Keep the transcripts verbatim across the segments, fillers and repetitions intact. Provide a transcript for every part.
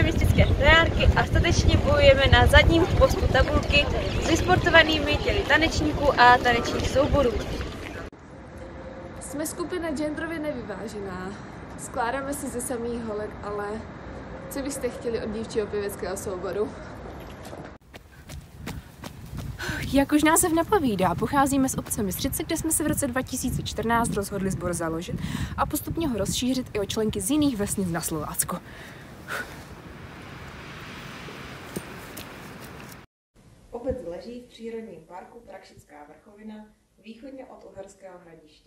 městické stojárky a statečně bojujeme na zadním postu tabulky s vysportovanými těly tanečníků a tanečních souborů. Jsme skupina genderově nevyvážená. Skládáme se ze samých holek, ale co byste chtěli od dívčího pěveckého souboru? Jak už název napovídá, pocházíme z obce Mistřice, kde jsme se v roce dva tisíce čtrnáct rozhodli sbor založit a postupně ho rozšířit i o členky z jiných vesnic na Slovácku. Obec leží v přírodním parku Prakšická vrchovina východně od Uherského Hradiště.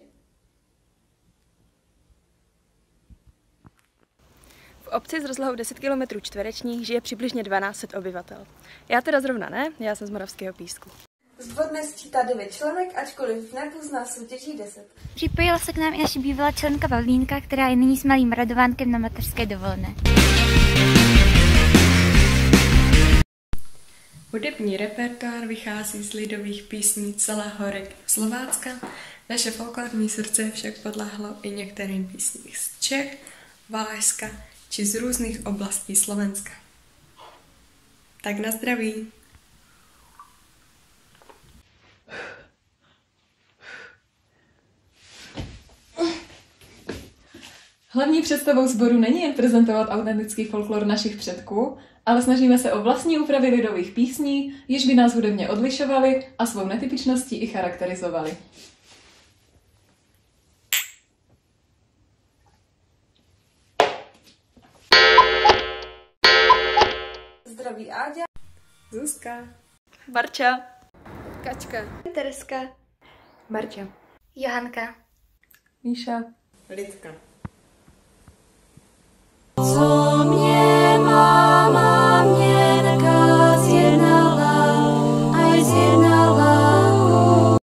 V obci s rozlohou deset kilometrů čtverečních žije přibližně dvanáct set obyvatel. Já teda zrovna ne, já jsem z Moravského Písku. Sbor dnes čítá devět členek, ačkoliv v nás soutěží deset. Připojila se k nám i naše bývalá členka Pavlínka, která je nyní s malým Radovánkem na mateřské dovolené. Hudební repertoár vychází z lidových písní celého regionu Slovácka. Naše folklorní srdce však podlehlo i některým písním z Čech, Valašska či z různých oblastí Slovenska. Tak na zdraví! Hlavní představou sboru není jen prezentovat autentický folklor našich předků, ale snažíme se o vlastní úpravy lidových písní, jež by nás hudebně odlišovaly a svou netypičností i charakterizovaly. Zdraví Áďa, Zuzka, Barča, Kačka, Tereska, Marťa, Johanka, Míša, Lidka.